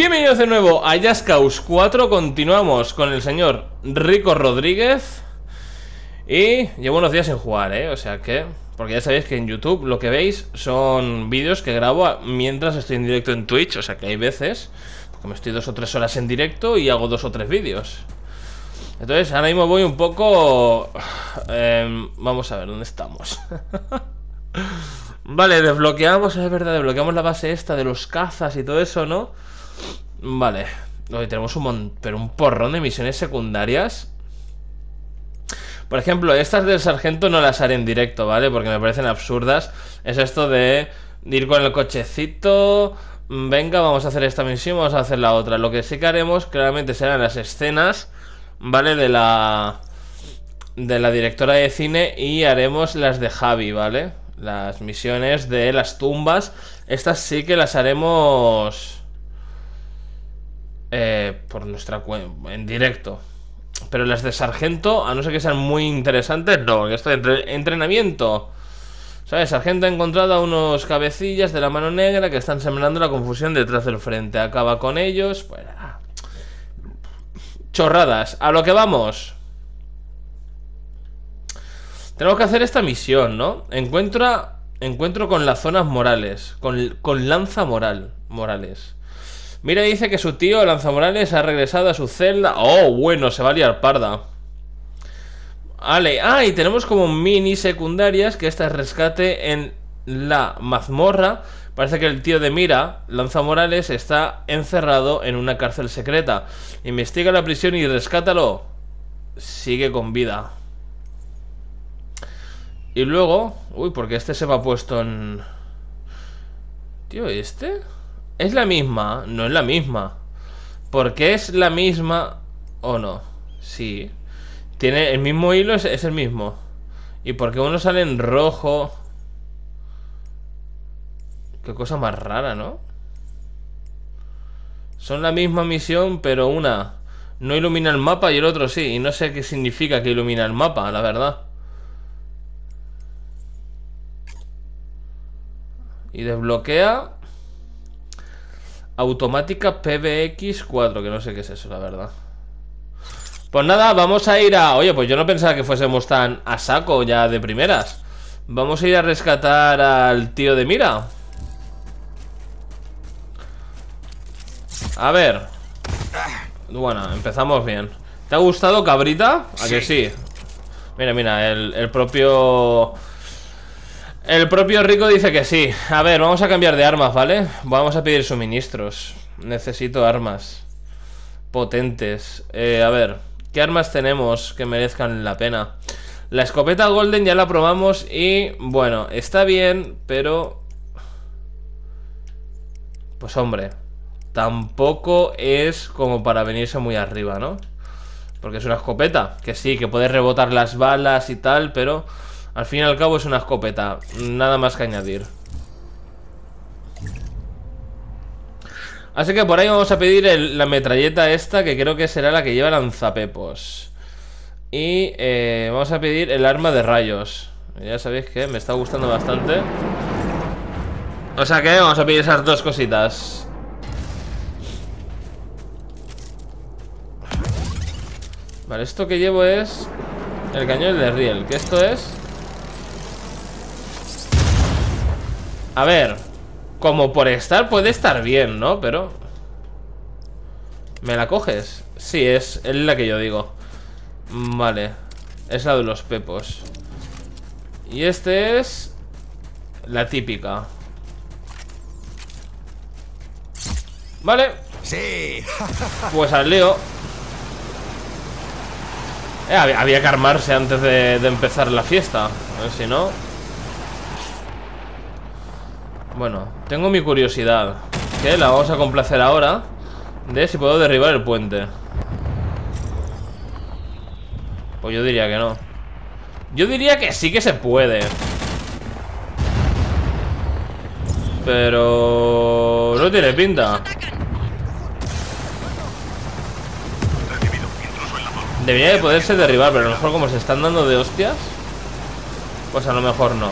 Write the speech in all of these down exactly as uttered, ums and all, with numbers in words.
Bienvenidos de nuevo a Just Cause cuatro. Continuamos con el señor Rico Rodríguez. Y llevo unos días sin jugar, ¿eh? O sea que... Porque ya sabéis que en YouTube lo que veis son vídeos que grabo mientras estoy en directo en Twitch. O sea que hay veces que me estoy dos o tres horas en directo y hago dos o tres vídeos. Entonces ahora mismo voy un poco... Eh, vamos a ver, ¿dónde estamos? Vale, desbloqueamos, es verdad, desbloqueamos la base esta de los cazas y todo eso, ¿no? Vale, hoy tenemos un mon pero un porrón de misiones secundarias. Por ejemplo, estas del sargento no las haré en directo, ¿vale? Porque me parecen absurdas. Es esto de ir con el cochecito. Venga, vamos a hacer esta misión, vamos a hacer la otra. Lo que sí que haremos, claramente, serán las escenas, ¿vale? De la... de la directora de cine. Y haremos las de Javi, ¿vale? Las misiones de las tumbas. Estas sí que las haremos... Eh, por nuestra cuenta, en directo. Pero las de sargento, a no ser que sean muy interesantes, no, porque esto de entre entrenamiento. ¿Sabes? Sargento ha encontrado a unos cabecillas de la mano negra que están sembrando la confusión detrás del frente. Acaba con ellos. Pues, ah. Chorradas. A lo que vamos. Tenemos que hacer esta misión, ¿no? Encuentra, encuentro con las zonas Morales. Con, con Lanza Moral, Morales. Mira, dice que su tío, Lanza Morales, ha regresado a su celda. Oh, bueno, se va a liar parda. Vale, ah, y tenemos como mini secundarias, que esta es rescate en la mazmorra. Parece que el tío de Mira, Lanza Morales, está encerrado en una cárcel secreta. Investiga la prisión y rescátalo. Sigue con vida. Y luego... Uy, porque este se me ha puesto en... Tío, ¿este? Es la misma, no es la misma. ¿Por qué es la misma o no? Sí. Tiene el mismo hilo, es, es el mismo. ¿Y por qué uno sale en rojo? Qué cosa más rara, ¿no? Son la misma misión, pero una no ilumina el mapa y el otro sí. Y no sé qué significa que ilumina el mapa, la verdad. Y desbloquea... Automática P B X cuatro, que no sé qué es eso, la verdad. Pues nada, vamos a ir a... Oye, pues yo no pensaba que fuésemos tan a saco ya de primeras. Vamos a ir a rescatar al tío de Mira. A ver. Bueno, empezamos bien. ¿Te ha gustado, cabrita? ¿A que sí? Mira, mira, el, el propio... El propio Rico dice que sí. A ver, vamos a cambiar de armas, ¿vale? Vamos a pedir suministros. Necesito armas potentes. eh, A ver, ¿qué armas tenemos que merezcan la pena? La escopeta Golden ya la probamos y... Bueno, está bien, pero... Pues hombre, tampoco es como para venirse muy arriba, ¿no? Porque es una escopeta, que sí, que puedes rebotar las balas y tal, pero... Al fin y al cabo es una escopeta. Nada más que añadir. Así que por ahí vamos a pedir el, la metralleta esta, que creo que será la que lleva lanzapepos. Y eh, vamos a pedir el arma de rayos. Ya sabéis que me está gustando bastante. O sea que vamos a pedir esas dos cositas. Vale, esto que llevo es el cañón de riel. ¿Qué esto es? A ver, como por estar puede estar bien, ¿no? Pero... ¿Me la coges? Sí, es, es la que yo digo. Vale, es la de los pepos. Y este es... la típica. Vale. Sí. Pues al lío. eh, había, había que armarse antes de, de empezar la fiesta. A ver si no... Bueno, tengo mi curiosidad, que la vamos a complacer ahora, de si puedo derribar el puente. Pues yo diría que no. Yo diría que sí que se puede. Pero... no tiene pinta. Debería de poderse derribar, pero a lo mejor como se están dando de hostias, pues a lo mejor no.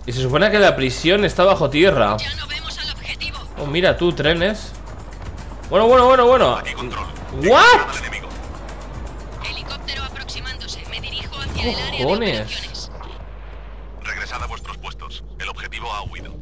Y se supone que la prisión está bajo tierra. Ya no vemos al objetivo. Oh, mira tú, trenes. Bueno, bueno, bueno, bueno. ¿What? Helicóptero aproximándose. Me dirijo hacia el área de Cojones. operaciones. Regresad a vuestros puestos. El objetivo ha huido.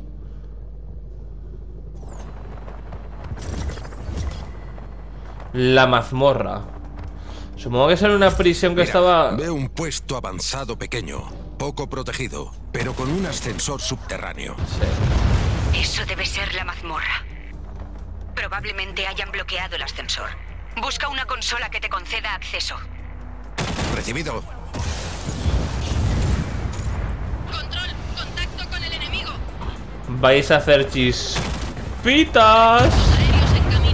La mazmorra. Supongo que es en una prisión que Mira, estaba... veo un puesto avanzado pequeño, poco protegido, pero con un ascensor subterráneo. Sí. Eso debe ser la mazmorra. Probablemente hayan bloqueado el ascensor. Busca una consola que te conceda acceso. Recibido. Control, contacto con el enemigo. Vais a hacer chispitas. Aéreos en camino.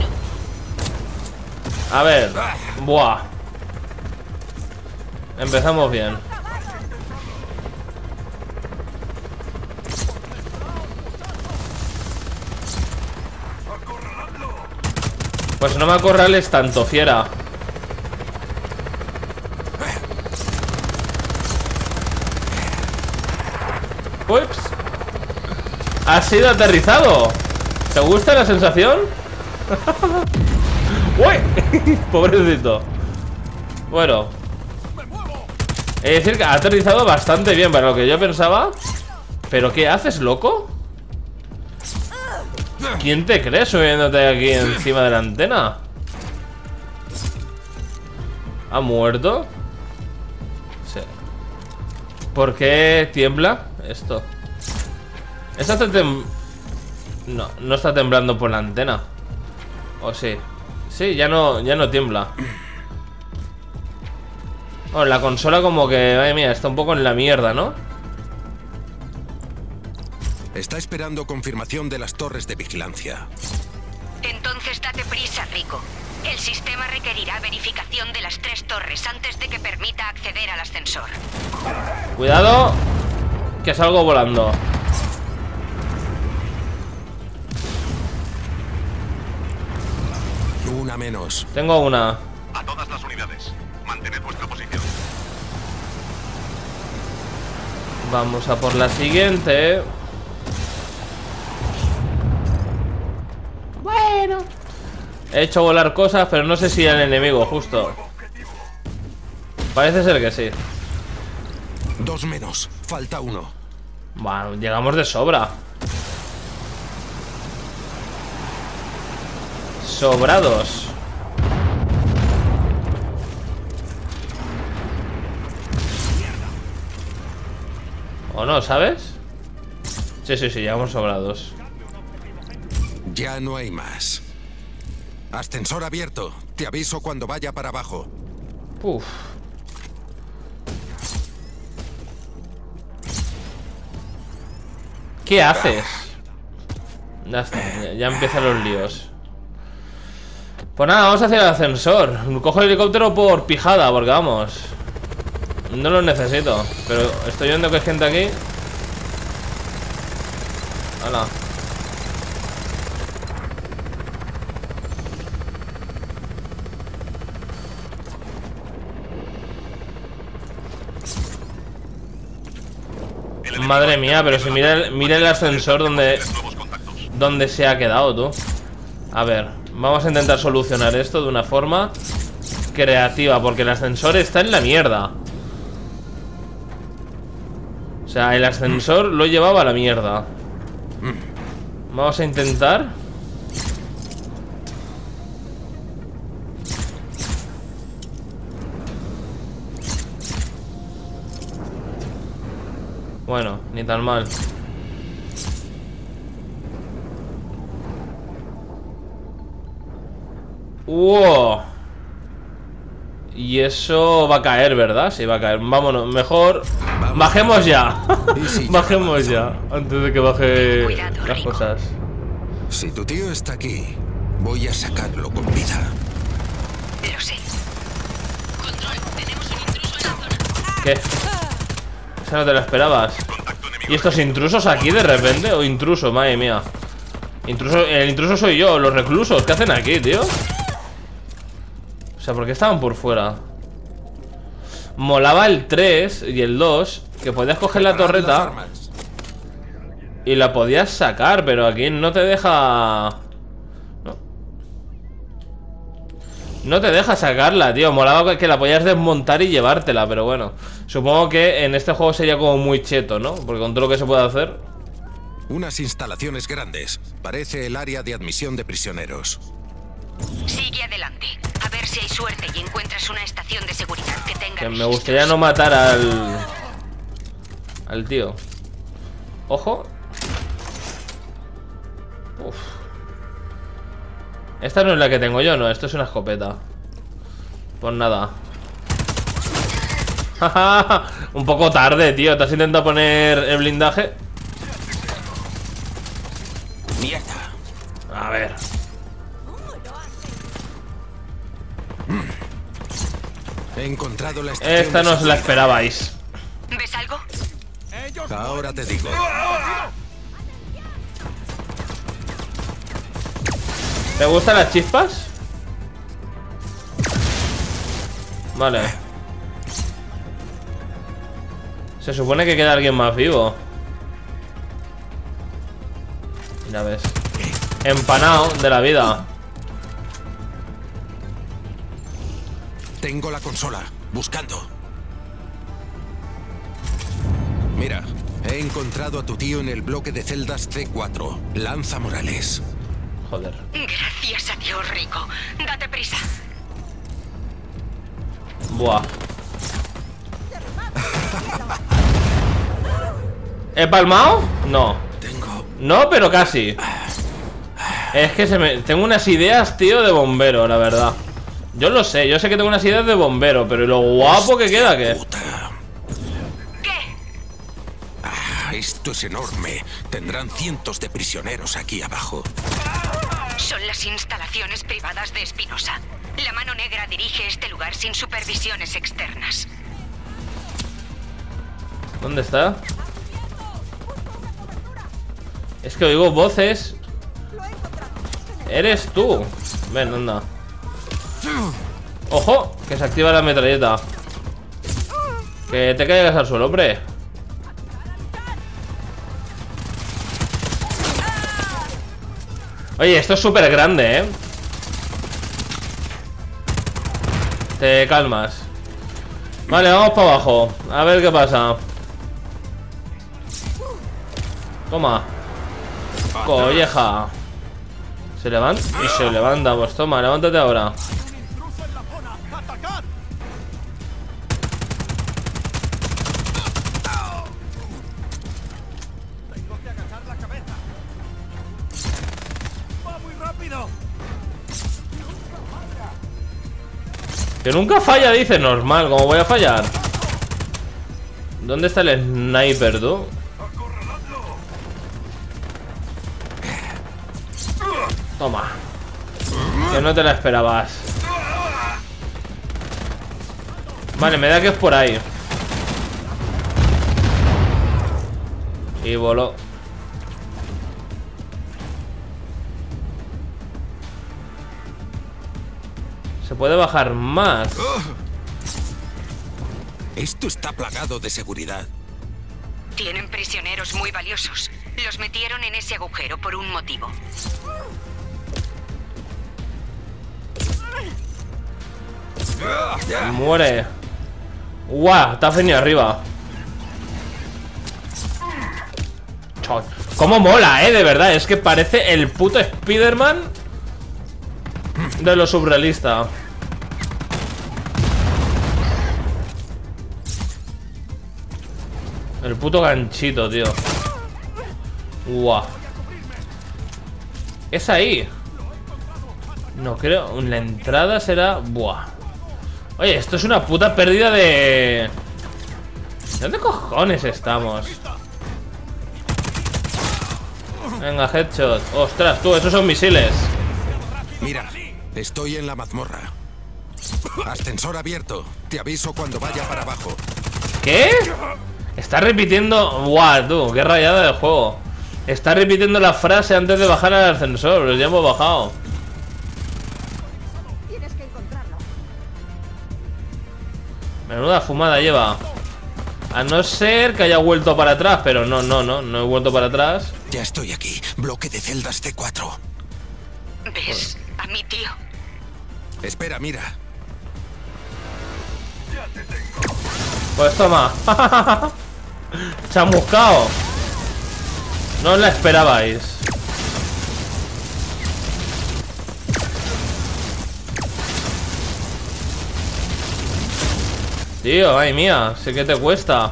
A ver. Buah. Empezamos bien. Pues no me acorrales tanto, fiera. Ups. Ha sido aterrizado. ¿Te gusta la sensación? ¡Uy! Pobrecito. Bueno. Es decir que ha aterrizado bastante bien para lo que yo pensaba. ¿Pero qué haces, loco? ¿Quién te crees subiéndote aquí encima de la antena? ¿Ha muerto? Sí. ¿Por qué tiembla esto? Esto está tem... No, no está temblando por la antena. ¿O sí? Sí, ya no, ya no tiembla. Oh, la consola como que, madre mía, está un poco en la mierda, ¿no? Está esperando confirmación de las torres de vigilancia. Entonces date prisa, Rico. El sistema requerirá verificación de las tres torres antes de que permita acceder al ascensor. Cuidado, que salgo volando. Una menos. Tengo una. A todas las unidades. Mantened vuestra posición. Vamos a por la siguiente. Bueno. He hecho volar cosas, pero no sé si el enemigo, justo. Parece ser que sí. Dos menos. Falta uno. Bueno, llegamos de sobra. Sobrados. ¿O no, sabes? Sí, sí, sí, llegamos sobrados. Ya no hay más. Ascensor abierto. Te aviso cuando vaya para abajo. Uf. ¿Qué haces? Ya está, ya, ya empiezan los líos. Pues nada, vamos hacia el ascensor. Cojo el helicóptero por pijada, porque vamos, no lo necesito. Pero estoy viendo que hay gente aquí. Hala. Madre mía, pero si mira el, mira el ascensor donde, donde se ha quedado, tú. A ver, vamos a intentar solucionar esto de una forma creativa, porque el ascensor está en la mierda. O sea, el ascensor lo llevaba a la mierda. Vamos a intentar. Bueno, ni tan mal. ¡Wow! Y eso va a caer, ¿verdad? Sí, va a caer. Vámonos, mejor Vamos. Bajemos ya. Sí, bajemos ya, antes de que baje Cuidado, las Rico. Cosas. Si tu tío está aquí, voy a sacarlo con vida. Lo sé. Control, tenemos un intruso en la zona. ¿Qué? Esa no te la esperabas. ¿Y estos intrusos aquí de repente? ¿O intruso? Madre mía. Intruso, el intruso soy yo, los reclusos. ¿Qué hacen aquí, tío? O sea, ¿por qué estaban por fuera? Molaba el tres y el dos, que podías coger la torreta. Y la podías sacar, pero aquí no te deja... No. No te deja sacarla, tío. Molaba que la podías desmontar y llevártela, pero bueno. Supongo que en este juego sería como muy cheto, ¿no? Porque con todo lo que se puede hacer... Unas instalaciones grandes. Parece el área de admisión de prisioneros. Sigue adelante. A ver si hay suerte y encuentras una estación de seguridad que tenga Que me registros. gustaría no matar al... Al tío. Ojo. Uf. Esta no es la que tengo yo, no. Esto es una escopeta. Pues nada. Un poco tarde, tío. ¿Te has intentado poner el blindaje? Mierda. A ver. He encontrado la estación. Esta de no os la seguridad. esperabais. ¿Ves algo? Ahora te digo. ¿Te gustan las chispas? Vale. Se supone que queda alguien más vivo. Mira, ves. Empanado de la vida. Tengo la consola. Buscando. Mira, he encontrado a tu tío en el bloque de celdas C cuatro. Lanza Morales. Joder. Gracias a Dios, Rico. Date prisa. Buah. ¿He palmado? No. Tengo... No, pero casi. Es que se me... tengo unas ideas, tío, de bombero, la verdad. Yo lo sé, yo sé que tengo unas ideas de bombero, pero lo guapo que queda, ¿qué? Puta. ¿Qué? Ah, esto es enorme. Tendrán cientos de prisioneros aquí abajo. Son las instalaciones privadas de Espinosa. La mano negra dirige este lugar sin supervisiones externas. ¿Dónde está? Es que oigo voces. Eres tú. Ven, anda. Ojo, que se activa la metralleta. Que te caigas al suelo, hombre. Oye, esto es súper grande, ¿eh? Te calmas. Vale, vamos para abajo. A ver qué pasa. Toma. Colleja. Se levanta y se levanta. Pues toma, levántate ahora. Que nunca falla, dice. Normal, ¿cómo voy a fallar? ¿Dónde está el sniper, tú? Toma. Que no te la esperabas. Vale, me da que es por ahí. Y voló. Se puede bajar más. Esto está plagado de seguridad. Tienen prisioneros muy valiosos. Los metieron en ese agujero por un motivo. Muere. ¡Guau! Está venido arriba. Chot. ¿Cómo mola, eh? De verdad, es que parece el puto Spider-Man de lo surrealista. El puto ganchito, tío. Guau. Es ahí. No creo. La entrada será... Buah. Oye, esto es una puta pérdida de... ¿Dónde cojones estamos? Venga, headshot. Ostras, tú, esos son misiles. Mira, estoy en la mazmorra. Ascensor abierto. Te aviso cuando vaya para abajo. ¿Qué? Está repitiendo... Buah, tú, qué rayada del juego. Está repitiendo la frase antes de bajar al ascensor. Pero ya hemos bajado. Menuda fumada lleva. A no ser que haya vuelto para atrás. Pero no, no, no, no he vuelto para atrás. Ya estoy aquí. Bloque de celdas C cuatro. ¿Ves a mi tío? Espera, mira. Pues toma. Chamuscao. No os la esperabais. Tío, ay mía, sé que te cuesta.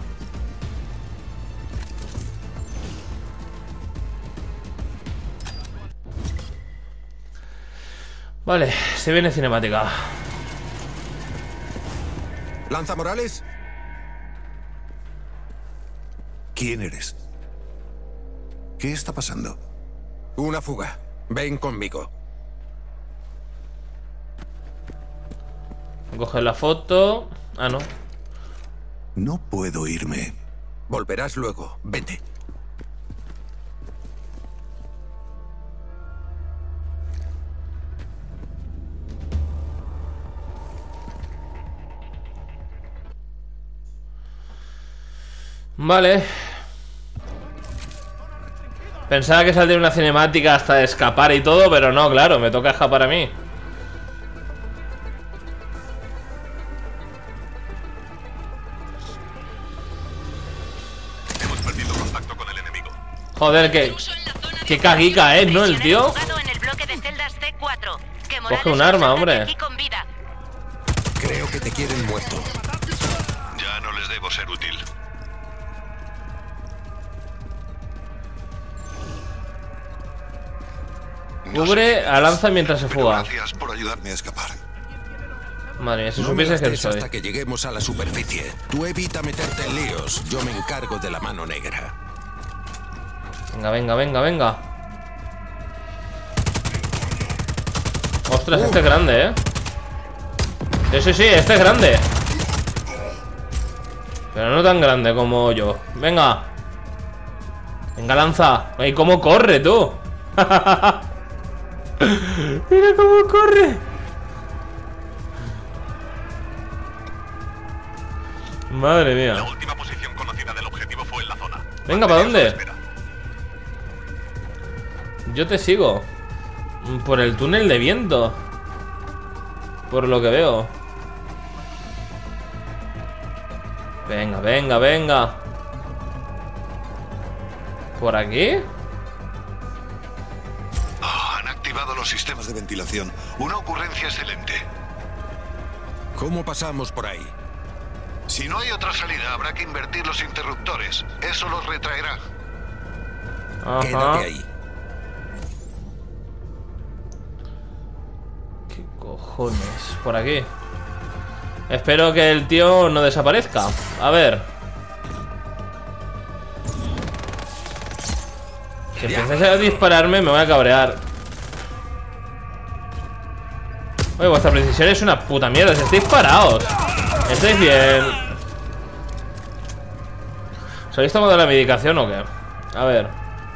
Vale, se viene cinemática. ¿Lanza Morales? ¿Quién eres? ¿Qué está pasando? Una fuga. Ven conmigo. Coge la foto. Ah, no. No puedo irme. Volverás luego. Vente. Vale. Pensaba que saldría una cinemática hasta de escapar y todo, pero no, claro, me toca escapar a mí. Hemos perdido contacto con el enemigo. Joder, que... Qué caguica es, ¿no? El tío. Jugado en el bloque de celdas C cuatro. Que Morales Coge un arma, nos saque hombre. aquí con vida. Creo que te quieren muerto. Ya no les debo ser útil. Cubre a Lanza mientras se Pero fuga. gracias por ayudarme a escapar. Madre mía, si No me supieses que gastes soy. hasta que lleguemos a la superficie. Tú evita meterte en líos. Yo me encargo de la mano negra. Venga, venga, venga, venga. Ostras, este es grande, ¿eh? Sí, sí, sí, este es grande. Pero no tan grande como yo. Venga. Venga, Lanza. Ay, cómo corre, tú. Mira cómo corre. Madre mía. La última posición conocida del objetivo fue en la zona. Venga, ¿para dónde? Espera. Yo te sigo. Por el túnel de viento. Por lo que veo. Venga, venga, venga. ¿Por aquí? Ah, han activado los sistemas de ventilación. Una ocurrencia excelente. ¿Cómo pasamos por ahí? Si no hay otra salida, habrá que invertir los interruptores. Eso los retraerá. Ajá. Quédate ahí. ¿Qué cojones? Por aquí. Espero que el tío no desaparezca. A ver. Si empiezas a dispararme me voy a cabrear. Oye, vuestra precisión es una puta mierda. Si estáis parados. ¿Estáis bien? ¿Os habéis tomado la medicación o qué? A ver.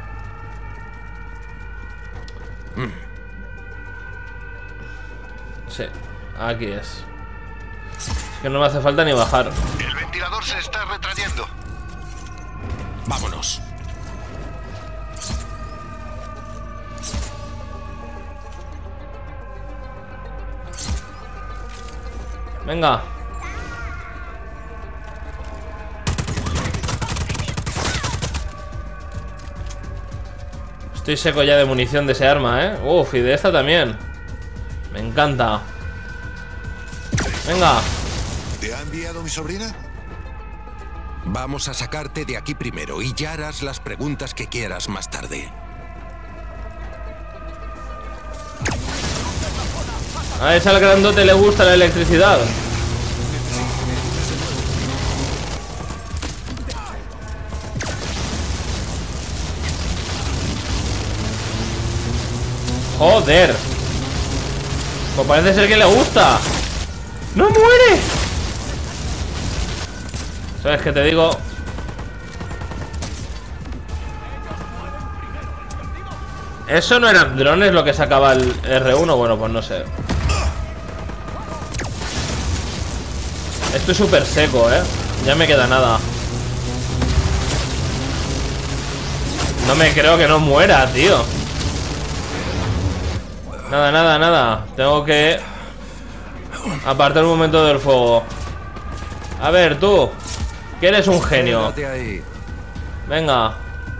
Sí, aquí es. Es que no me hace falta ni bajar. El ventilador se está retrayendo. Vámonos. Venga. Estoy seco ya de munición de ese arma, ¿eh? Uf, y de esta también. Me encanta. Venga. ¿Te ha enviado mi sobrina? Vamos a sacarte de aquí primero y ya harás las preguntas que quieras más tarde. A ese al grandote le gusta la electricidad. Joder. Pues parece ser que le gusta. ¡No muere! ¿Sabes qué te digo? ¿Eso no eran drones lo que sacaba el R uno? Bueno, pues no sé. Estoy súper seco, ¿eh? Ya me queda nada. No me creo que no muera, tío. Nada, nada, nada. Tengo que apartar un momento del fuego. A ver, tú, que eres un genio. Venga.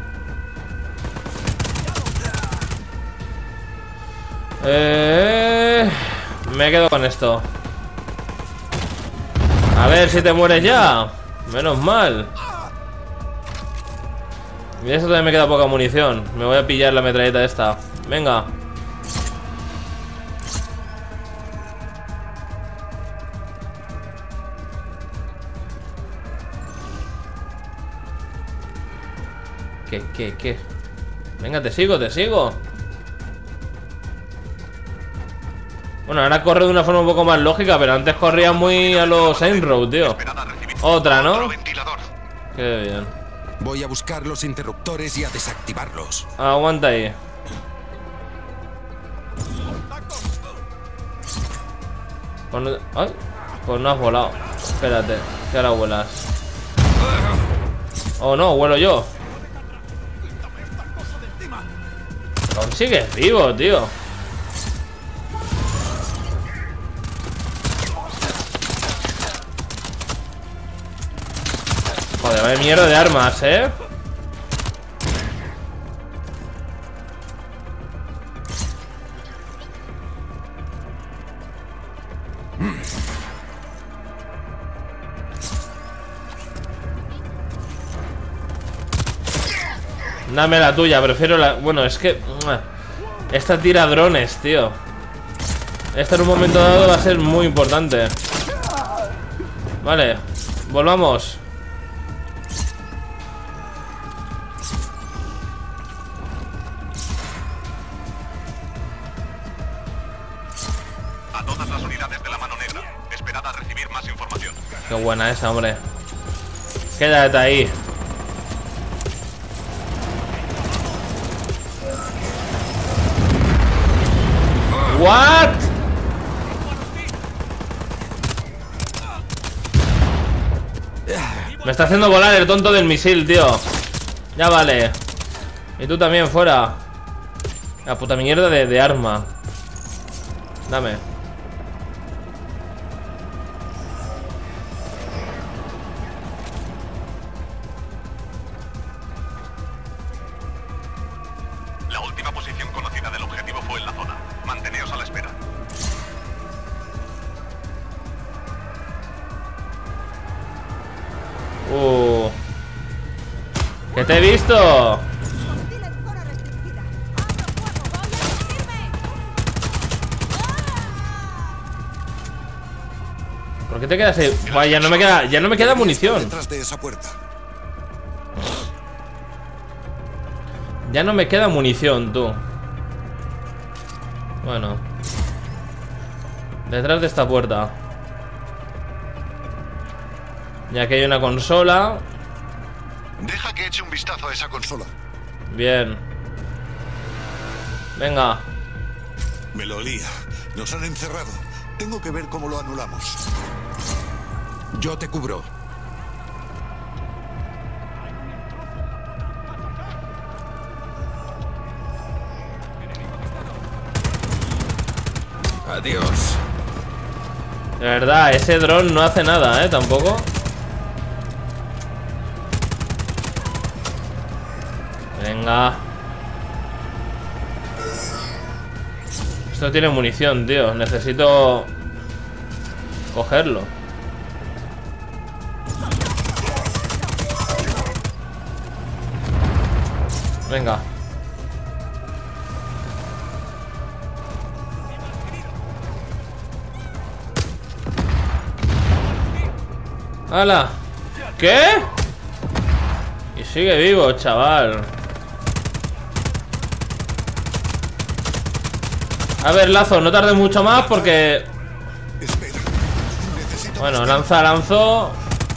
Eh... Me quedo con esto. A ver si te mueres ya. Menos mal. Y eso todavía me queda poca munición. Me voy a pillar la metralleta esta. Venga. ¿Qué, qué, qué? Venga, te sigo, te sigo. Bueno, ahora corre de una forma un poco más lógica, pero antes corría muy a los Saints Row, tío. Otra, ¿no? Qué bien. Voy a buscar los interruptores y a desactivarlos. Aguanta ahí. Pues no... Ay, pues no has volado. Espérate, que ahora vuelas. Oh no, vuelo yo. Aún sigues vivo, tío. Joder, vaya mierda de armas, eh. Dame la tuya, prefiero la... Bueno, es que... Esta tira drones, tío. Esta en un momento dado va a ser muy importante. Vale, volvamos. A todas las unidades de la mano negra, esperad a recibir más información. Qué buena esa, hombre. Quédate ahí. What? Me está haciendo volar el tonto del misil, tío. Ya vale. Y tú también, fuera. La puta mierda de, de arma. Dame. La última posición conocida del objetivo fue en la zona. Manteneos a la espera. Uh. ¿Qué te he visto? ¿Por qué te quedas ahí? Buah, ya no me queda, ya no me queda munición. Detrás de esa puerta. Ya no me queda munición, tú. Bueno. Detrás de esta puerta. Ya que hay una consola. Deja que eche un vistazo a esa consola. Bien. Venga. Me lo olía. Nos han encerrado. Tengo que ver cómo lo anulamos. Yo te cubro. Adiós. De verdad, ese dron no hace nada, ¿eh? Tampoco. Venga. Esto tiene munición, tío. Necesito cogerlo. Venga. ¡Hala! ¿Qué? Y sigue vivo, chaval. A ver, Lazo, no tardes mucho más porque... Espera. Necesito Bueno, lanza, lanzó.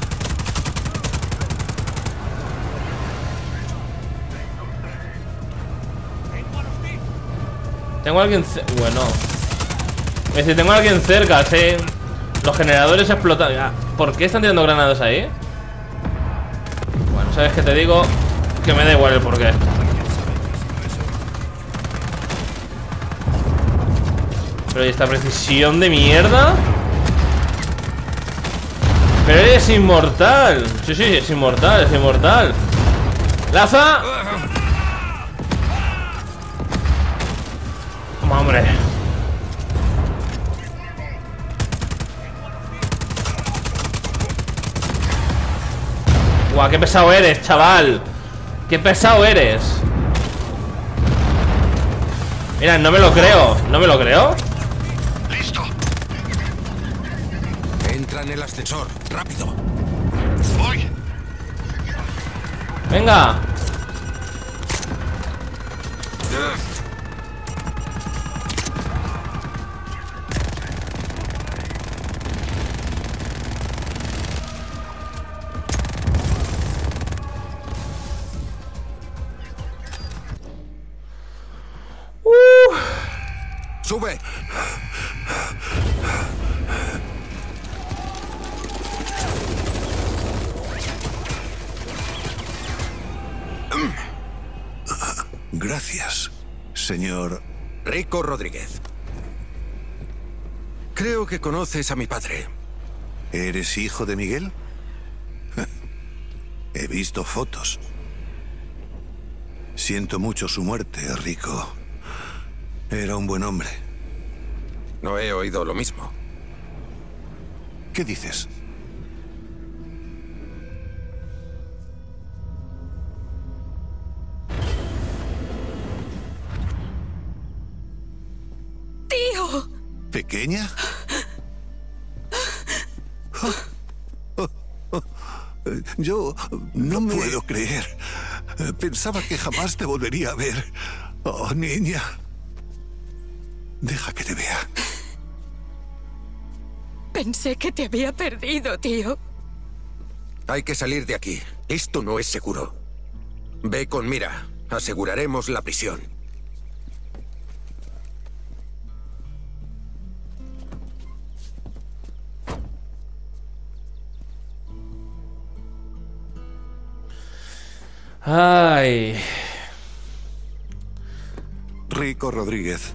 Tengo a alguien... ce- Bueno. Es decir, tengo a alguien cerca, sí. Los generadores explotan. Ah, ¿por qué están tirando granadas ahí? Bueno, ¿sabes qué te digo? Que me da igual el porqué. Pero ¿y esta precisión de mierda? Pero eres inmortal. Sí, sí, es inmortal, es inmortal. ¡Laza! Toma, hombre. Guau, qué pesado eres, chaval. Qué pesado eres. Mira, no me lo creo. ¿No me lo creo? Listo. Entra en el ascensor, rápido. Voy. Venga. ¡Sube! Gracias, señor. Rico Rodríguez. Creo que conoces a mi padre. ¿Eres hijo de Miguel? He visto fotos. Siento mucho su muerte, Rico. Era un buen hombre. No he oído lo mismo. ¿Qué dices? ¡Tío! ¿Pequeña? Yo no me puedo creer. Pensaba que jamás te volvería a ver. Oh, niña. Deja que te vea. Pensé que te había perdido, tío. Hay que salir de aquí. Esto no es seguro. Ve con Mira. Aseguraremos la prisión. Ay. Rico Rodríguez.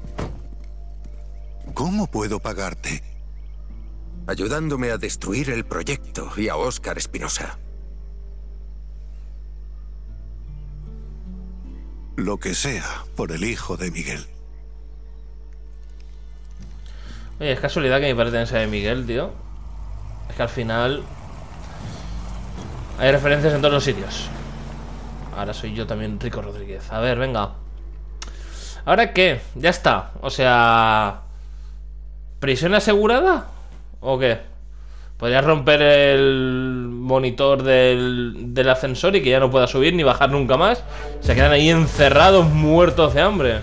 ¿Cómo puedo pagarte? Ayudándome a destruir el proyecto y a Óscar Espinosa. Lo que sea, por el hijo de Miguel. Oye, es casualidad que mi padre también sea de Miguel, tío. Es que al final hay referencias en todos los sitios. Ahora soy yo también Rico Rodríguez. A ver, venga. ¿Ahora qué? Ya está. O sea... ¿prisión asegurada? ¿O qué? Podrías romper el monitor del, del ascensor y que ya no pueda subir ni bajar nunca más. Se quedan ahí encerrados, muertos de hambre.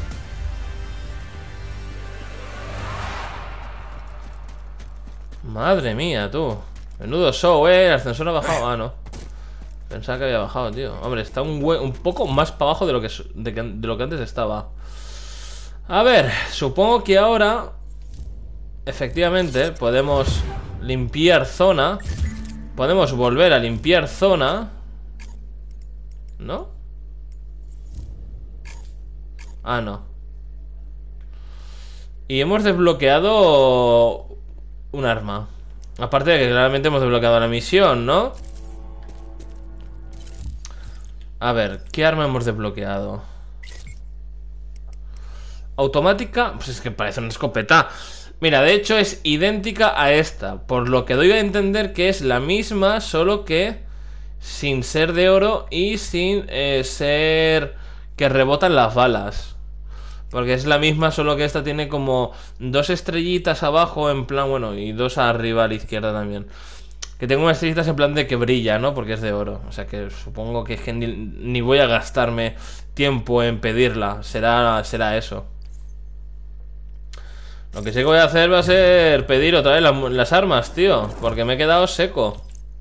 Madre mía, tú. Menudo show, eh. El ascensor ha bajado. Ah, no. Pensaba que había bajado, tío. Hombre, está un, un poco más para abajo de lo que, de, que, de lo que antes estaba. A ver, supongo que ahora efectivamente podemos limpiar zona. Podemos volver a limpiar zona, ¿no? Ah, no. Y hemos desbloqueado un arma. Aparte de que claramente hemos desbloqueado la misión, ¿no? A ver, ¿qué arma hemos desbloqueado? Automática. Pues es que parece una escopeta. Mira, de hecho es idéntica a esta. Por lo que doy a entender que es la misma, solo que sin ser de oro y sin eh, ser que rebotan las balas. Porque es la misma, solo que esta tiene como dos estrellitas abajo en plan, bueno, y dos arriba a la izquierda también. Que tengo unas estrellitas en plan de que brilla, ¿no? Porque es de oro. O sea que supongo que, es que ni, ni voy a gastarme tiempo en pedirla. Será, será eso. Lo que sí que voy a hacer va a ser pedir otra vez las, las armas, tío. Porque me he quedado seco.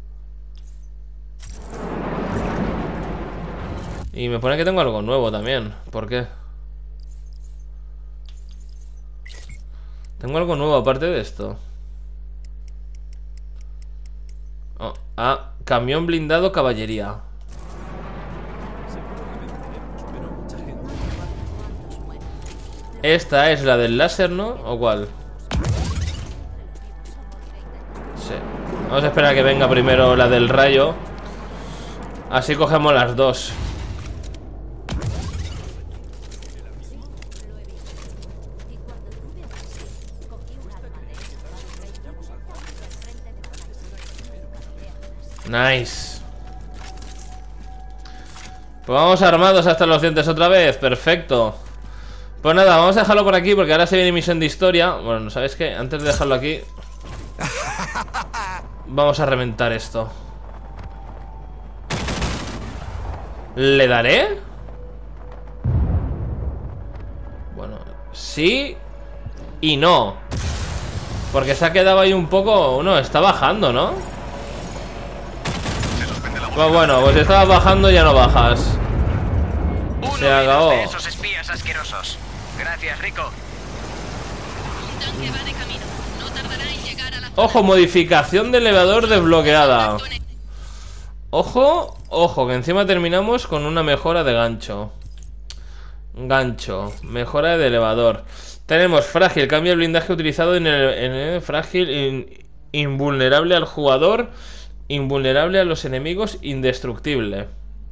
Y me pone que tengo algo nuevo también. ¿Por qué? Tengo algo nuevo aparte de esto. Oh, ah, camión blindado caballería. Esta es la del láser, ¿no? ¿O cuál? Sí. Vamos a esperar a que venga primero la del rayo. Así cogemos las dos. Nice. Pues vamos armados hasta los dientes otra vez. Perfecto. Pues nada, vamos a dejarlo por aquí porque ahora se viene misión de historia. Bueno, ¿sabes qué? Antes de dejarlo aquí, vamos a reventar esto. ¿Le daré? Bueno, sí y no. Porque se ha quedado ahí un poco... No, está bajando, ¿no? Pues bueno, pues si estabas bajando ya no bajas. Se acabó. De esos espías asquerosos. Gracias, Rico. Un tanque va de camino. No tardará en llegar a la zona. Ojo, modificación de elevador desbloqueada. Ojo, ojo, que encima terminamos con una mejora de gancho. Gancho, mejora de elevador. Tenemos frágil, cambio el blindaje utilizado en el, en el frágil, in, invulnerable al jugador, invulnerable a los enemigos, indestructible.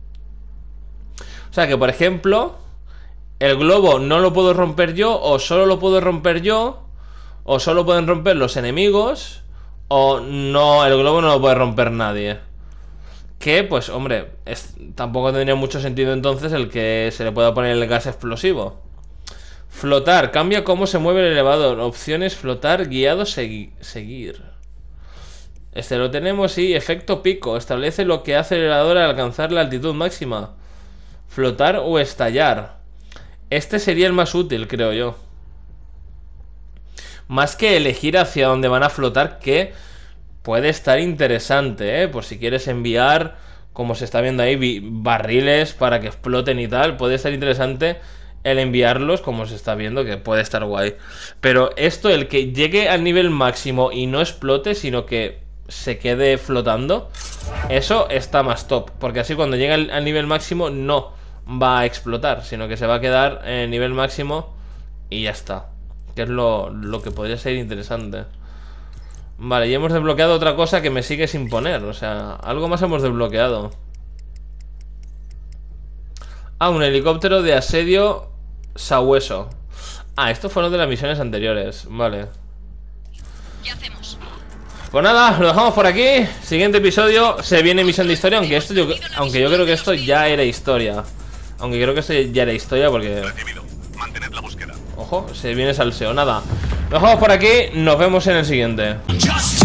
O sea que, por ejemplo, el globo no lo puedo romper yo, o solo lo puedo romper yo, o solo pueden romper los enemigos, o no, el globo no lo puede romper nadie. Que, pues, hombre, es, tampoco tendría mucho sentido entonces el que se le pueda poner el gas explosivo. Flotar, cambia cómo se mueve el elevador. Opciones, flotar, guiado, segui seguir. Este lo tenemos y efecto pico. Establece lo que hace el elevador al alcanzar la altitud máxima. Flotar o estallar. Este sería el más útil, creo yo. Más que elegir hacia dónde van a flotar, que puede estar interesante, ¿eh? Por si quieres enviar, como se está viendo ahí, barriles para que exploten y tal. Puede estar interesante el enviarlos, como se está viendo, que puede estar guay. Pero esto, el que llegue al nivel máximo y no explote, sino que se quede flotando, eso está más top. Porque así cuando llegue al, al nivel máximo no va a explotar, sino que se va a quedar en el nivel máximo y ya está. Que es lo, lo que podría ser interesante. Vale, y hemos desbloqueado otra cosa que me sigue sin poner. O sea, algo más hemos desbloqueado. Ah, un helicóptero de asedio sabueso. Ah, estos fueron de las misiones anteriores. Vale. ¿Qué hacemos? Pues nada, lo dejamos por aquí. Siguiente episodio, se viene misión de historia. Aunque esto yo, aunque yo creo que esto ya era historia. Aunque creo que esto ya era historia porque... Recibido. Mantened la búsqueda. Ojo, se viene salseo. Nada, lo dejamos por aquí. Nos vemos en el siguiente. Just